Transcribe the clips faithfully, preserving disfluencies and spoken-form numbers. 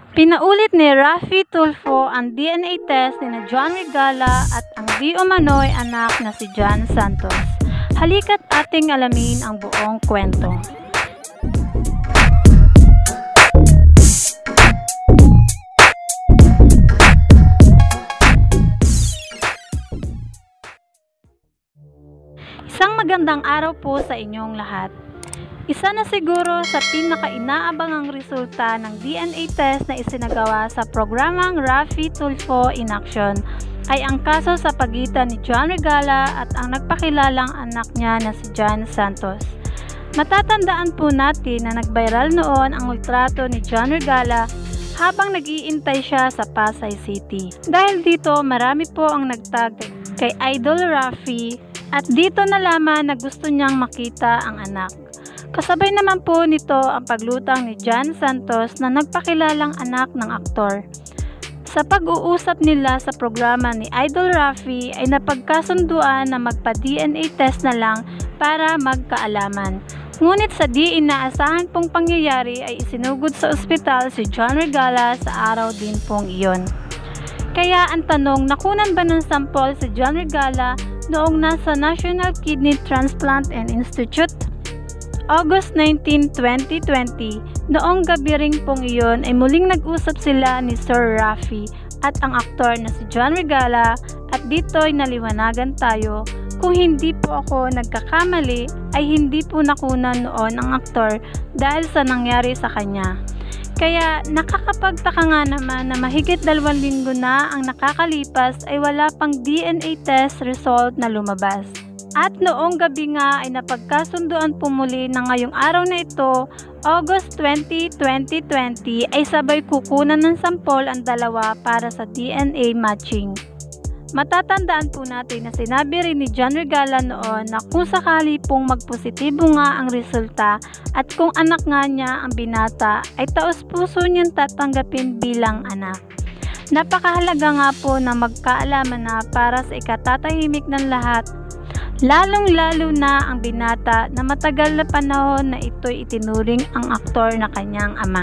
Pinaulit ni Raffy Tulfo ang D N A test ni na John Regala at ang di umano'y anak na si John Santos. Halika't ating alamin ang buong kwento. Isang magandang araw po sa inyong lahat. Isa na siguro sa pinaka-inaabangang resulta ng D N A test na isinagawa sa programang Raffy Tulfo in Action ay ang kaso sa pagitan ni John Regala at ang nagpakilalang anak niya na si John Santos. Matatandaan po natin na nag-viral noon ang litrato ni John Regala habang nag-iintay siya sa Pasay City. Dahil dito marami po ang nagtag kay Idol Raffy at dito nalaman na gusto niyang makita ang anak. Kasabay naman po nito ang paglutang ni John Santos na nagpakilalang anak ng aktor. Sa pag-uusap nila sa programa ni Idol Raffy ay napagkasunduan na magpa-D N A test na lang para magkaalaman. Ngunit sa di inaasahan pong pangyayari ay isinugod sa ospital si John Regala sa araw din pong iyon. Kaya ang tanong, nakunan ba ng sample si John Regala noong nasa National Kidney Transplant and Institute? August nineteenth, twenty twenty, noong gabi ring pong iyon ay muling nag-usap sila ni Sir Raffy at ang aktor na si John Regala at dito'y naliwanagan tayo. Kung hindi po ako nagkakamali ay hindi po nakunan noon ang aktor dahil sa nangyari sa kanya. Kaya nakakapagtaka nga naman na mahigit dalawang linggo na ang nakakalipas ay wala pang D N A test result na lumabas. At noong gabi nga ay napagkasunduan po muli na ngayong araw na ito, August twentieth, twenty twenty, ay sabay kukunan ng sampol ang dalawa para sa D N A matching. Matatandaan po natin na sinabi rin ni John Regala noon na kung sakali pong magpositibo nga ang resulta at kung anak nga niya ang binata ay taos-puso niyang tatanggapin bilang anak. Napakahalaga nga po na magkaalaman na para sa ikatatahimik ng lahat, lalong-lalo na ang binata na matagal na panahon na ito'y itinuring ang aktor na kanyang ama.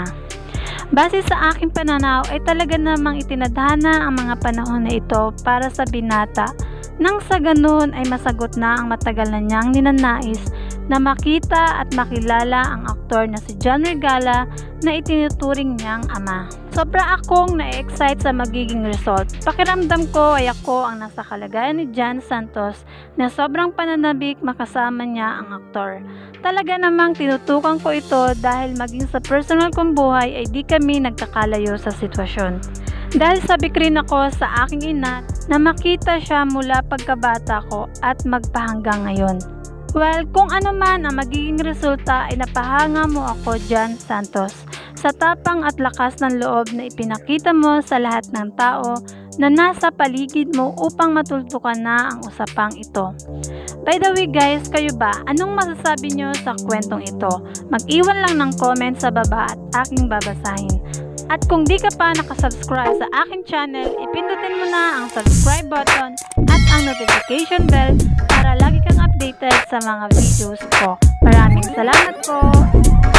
Base sa aking pananaw ay talaga namang itinadhana ang mga panahon na ito para sa binata nang sa ganun ay masagot na ang matagal na niyang ninanais na makita at makilala ang aktor na si John Regala na itinuturing niyang ama. Sobra akong na-excite sa magiging result. Pakiramdam ko ay ako ang nasa kalagayan ni John Santos na sobrang pananabik makasama niya ang aktor. Talaga namang tinutukan ko ito dahil maging sa personal kong buhay ay di kami nagkakalayo sa sitwasyon. Dahil sabik rin ako sa aking ina na makita siya mula pagkabata ko at magpahanggang ngayon. Well, kung ano man ang magiging resulta ay napahanga mo ako, John Santos, sa tapang at lakas ng loob na ipinakita mo sa lahat ng tao na nasa paligid mo upang matultukan na ang usapang ito. By the way guys, kayo ba? Anong masasabi nyo sa kwentong ito? Mag-iwan lang ng comment sa baba at aking babasahin. At kung di ka pa nakasubscribe sa aking channel, ipindutin mo na ang subscribe button at ang notification bell para lagi kang updated sa mga videos ko. Maraming salamat po!